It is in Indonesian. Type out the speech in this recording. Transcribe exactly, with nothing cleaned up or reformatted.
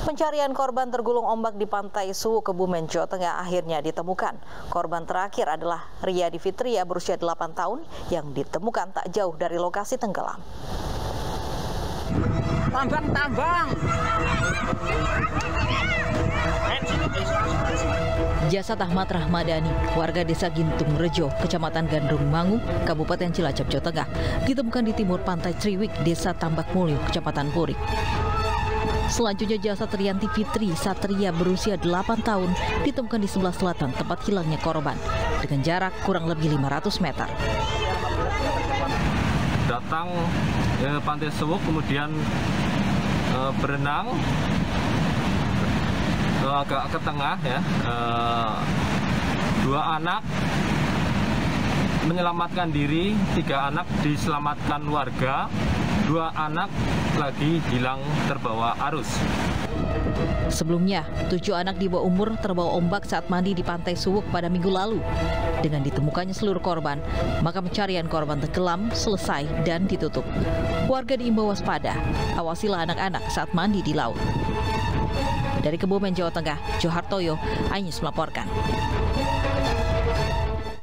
Pencarian korban tergulung ombak di pantai Suwuk, Kebumen, Jawa Tengah akhirnya ditemukan. Korban terakhir adalah Riyadi Fitria berusia delapan tahun yang ditemukan tak jauh dari lokasi tenggelam. Tambang, tambang. Jasad Ahmad Rahmadani, warga desa Gintung Rejo, Kecamatan Gandrung Mangu, Kabupaten Cilacap, Jawa Tengah, ditemukan di timur pantai Triwik, Desa Tambak Mulyo, Kecamatan Purik. Selanjutnya jasad Riyanti Fitri Satria berusia delapan tahun ditemukan di sebelah selatan tempat hilangnya korban dengan jarak kurang lebih lima ratus meter. Datang ke pantai Suwuk, kemudian e, berenang e, agak ke tengah ya. E, dua anak menyelamatkan diri, tiga anak diselamatkan warga, dua anak lagi hilang terbawa arus. Sebelumnya, tujuh anak di bawah umur terbawa ombak saat mandi di pantai Suwuk pada minggu lalu. Dengan ditemukannya seluruh korban, maka pencarian korban tenggelam selesai dan ditutup. Warga diimbau waspada, awasilah anak-anak saat mandi di laut. Dari Kebumen, Jawa Tengah, Johartoyo, iNews melaporkan.